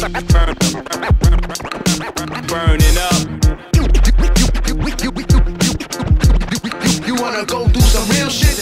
Burning up. You wanna go do some real shit?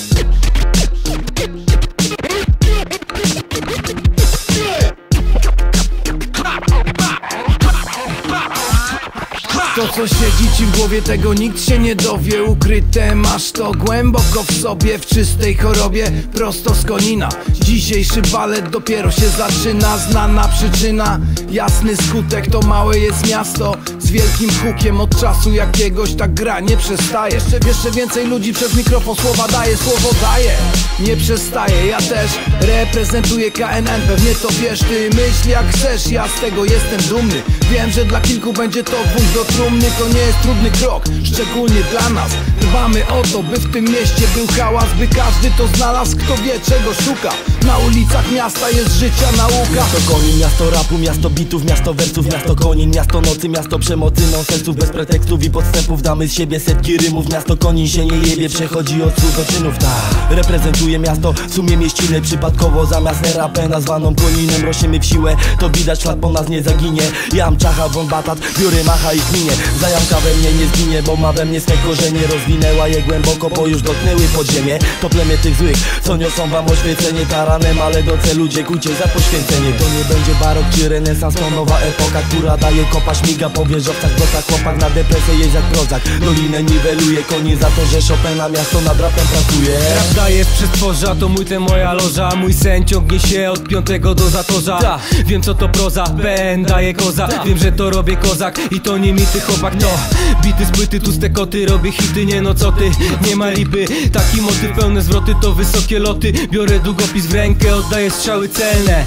To co siedzi ci w głowie, tego nikt się nie dowie. Ukryte masz to głęboko w sobie, w czystej chorobie, prosto z Konina. Dzisiejszy balet dopiero się zaczyna. Znana przyczyna, jasny skutek. To małe jest miasto z wielkim hukiem. Od czasu jakiegoś tak gra nie przestaje. Jeszcze więcej ludzi przez mikrofon słowa daje. Słowo daje, nie przestaje. Ja też reprezentuję KNN. Pewnie to wiesz, ty myśl jak chcesz. Ja z tego jestem dumny. Wiem, że dla kilku będzie to gwóźdź do trumny. To nie jest trudny krok, szczególnie dla nas. Dbamy o to, by w tym mieście był hałas, by każdy to znalazł, kto wie czego szuka. Na ulicach miasta jest życia nauka. Miasto Konin, miasto rapu, miasto bitów, miasto wersów. Miasto Konin, miasto nocy, miasto przemocy, nonsensów. Bez pretekstów i podstępów damy z siebie setki rymów. Miasto Konin się nie jebie, przechodzi od słów do czynów. Reprezentuje miasto, w sumie mieścinę. Przypadkowo zamiast rapę nazwaną Koninem rośniemy w siłę, to widać, ślad po nas nie zaginie. Jam, czacha, wąbatat, biorę macha i kminie. Zajamka we mnie nie zginie, bo ma we mnie swe korzenie. Rozwinęła je głęboko, bo już dotknęły podziemie. To plemię tych złych, co niosą wam oświecenie taranem, ale do celu dziękujcie za poświęcenie. To nie będzie barok czy renesans, to nowa epoka, która daje kopa, śmiga po wieżowcach, blokach. Chłopak na depresję jest jak prozak, dolinę niweluje. Konin za to, że Chopina miasto nad rapem pracuje. Rap daje w przestworza, to mój ten, moja loża. Mój sen ciągnie się od piątego do zatorza. Wiem co to proza, PN daje koza. Wiem, że to robię kozak i to nie mity chłopak, to bity z płyty, tłuste koty. Robię hity, nie no co ty, nie ma lipy. Taki motyw, pełne zwroty, to wysokie loty. Biorę długopis w rękę, oddaję strzały celne.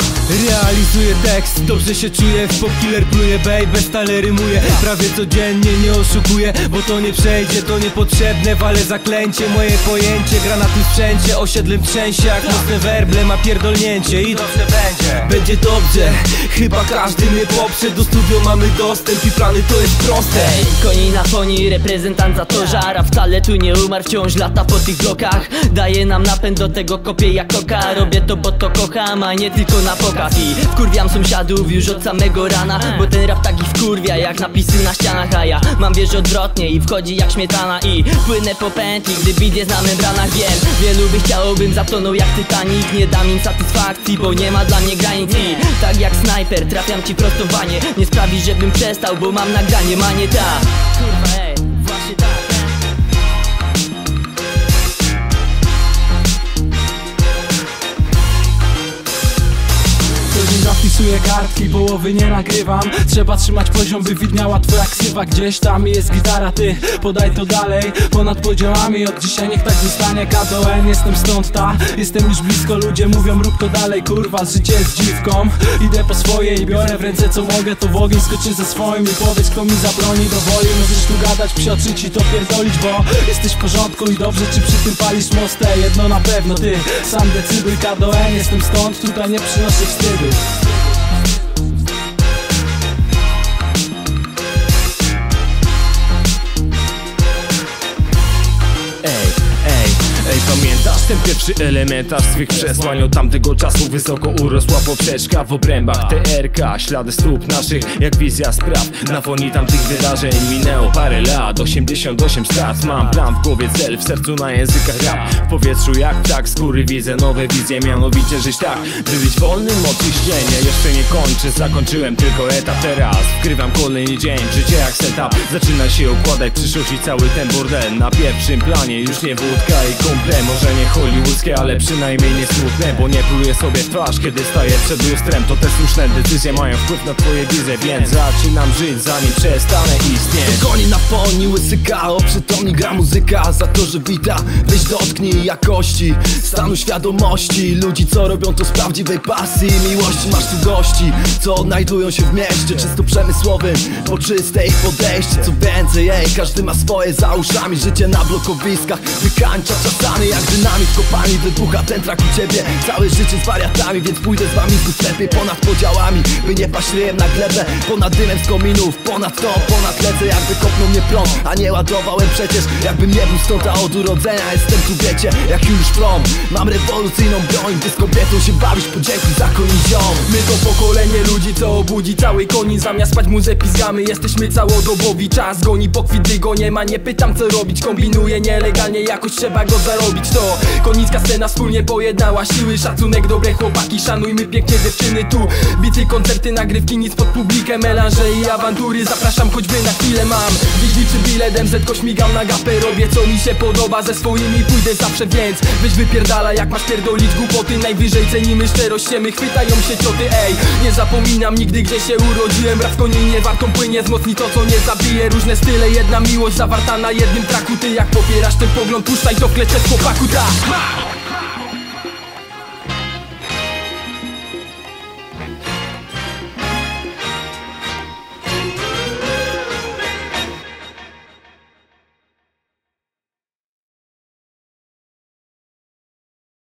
Realizuję tekst, dobrze się czuję. W pop-killer pluję, baby, stale rymuję. Prawie codziennie, nie oszukuję, bo to nie przejdzie, to niepotrzebne. Wale zaklęcie, moje pojęcie. Gra na tym sprzęcie, osiedlem trzęsie. Jak mocne werble ma pierdolnięcie i dobrze będzie. Będzie dobrze, chyba każdy mnie poprze. Do studio mamy dostęp i plany to jest proste. Koni na foni, reprezentant zatorza. Rap wcale tu nie umarł, wciąż lata po tych blokach. Daje nam napęd, do tego kopię jak koka. Robię to, bo to kocham, a nie tylko na pokaz. I wkurwiam sąsiadów już od samego rana, bo ten rap taki wkurwia jak napisy na ścianach. A ja mam wież odwrotnie i wchodzi jak śmietana. I płynę po pętli, gdy beat jest na membranach. Wiem, wielu by chciało, bym zatonął jak Titanic. Nie dam im satysfakcji, bo nie ma dla mnie granic. I tak jak snajper trafiam ci prostowanie. Nie sprawi, żebym przestał, bo mam nagranie. Manie ta, kurwa ej, właśnie tak. Zapisuję kartki, połowy nie nagrywam. Trzeba trzymać poziom, by widniała twoja ksywa. Gdzieś tam jest gitara, ty podaj to dalej. Ponad podziałami, od dzisiaj niech tak zostanie. KDN, jestem stąd, jestem już blisko. Ludzie mówią, rób to dalej, kurwa, życie jest dziwką. Idę po swoje i biorę w ręce co mogę. To w ogień skoczę ze swoim i powiedz, kto mi zabroni do woli. Możesz tu gadać, psioczyć i to pierdolić, bo jesteś w porządku i dobrze, czy przy tym palisz mostę. Jedno na pewno, ty sam decyduj. KDN, jestem stąd, tutaj nie przynoszę wstydu. Pamiętasz ten pierwszy elementarz swych przesłań? Od tamtego czasu wysoko urosła poprzeczka w obrębach TRK. Ślady stóp naszych jak wizja spraw. Na foni tamtych wydarzeń minęło parę lat. 88 strat, mam plan w głowie, cel w sercu, na językach rap. W powietrzu jak ptak skóry widzę nowe wizje. Mianowicie żyć tak, by być wolnym od ciśnienia. Jeszcze nie kończę, zakończyłem tylko etap. Teraz wkrywam kolejny dzień, życie jak setup. Zaczyna się układać przyszłość i cały ten burdel. Na pierwszym planie już nie wódka i kumple. Może nie hollywoodzkie, ale przynajmniej nie smutne. Bo nie pluję sobie w twarz, kiedy staję przed lustrem. To te słuszne decyzje mają wpływ na twoje wizje. Więc zaczynam żyć, zanim przestanę istnieć. Koni na foni, łysy KO, przytomni gra muzyka. Za to, że wita, weź dotknij jakości stanu świadomości ludzi, co robią to z prawdziwej pasji i miłości. Masz tu gości, co odnajdują się w mieście, czysto przemysłowym, po czyste ich podejście. Co więcej, każdy ma swoje za uszami. Życie na blokowiskach wykańcza czasami jak dynamit. z kopalni wybucha ten trak u ciebie. Całe życie z wariatami, więc pójdę z wami w lepiej ponad podziałami, by nie paść ryjem na glebę. Ponad dymem z kominów, ponad to, ponad lecę. Jakby kopnął mnie prąd, a nie ładowałem przecież. Jakbym nie był stąd, a od urodzenia jestem tu, wiecie, jak już from. Mam rewolucyjną broń, by z kobietą się bawić, podziękuj za koniziom. My to pokolenie ludzi, co obudzi cały Konin. Zamiast spać muzę pizgamy, jesteśmy całodobowi. Czas goni, po kwit go nie ma, nie pytam co robić. Kombinuję nielegalnie, jakoś trzeba go zarobić. To konicka scena wspólnie pojednała siły. Szacunek, dobre chłopaki, szanujmy pięknie dziewczyny tu. Bity, koncerty, nagrywki, nic pod publikę. Melanże i awantury, zapraszam choćby na chwilę. Mam widzi czy bilet, MZ-ko śmigam na gapę. Robię co mi się podoba, ze swoimi pójdę zawsze, więc weź wypierdala jak masz pierdolić głupoty. Najwyżej cenimy szczerość, my chwytają się cioty, ej. Nie zapominam nigdy gdzie się urodziłem. Rap w Koninie wartą płynie, wzmocni to co nie zabije. Różne style, jedna miłość zawarta na jednym traku. Ty jak popierasz ten pogląd, puszczaj to w klecie z chłopaku, tak.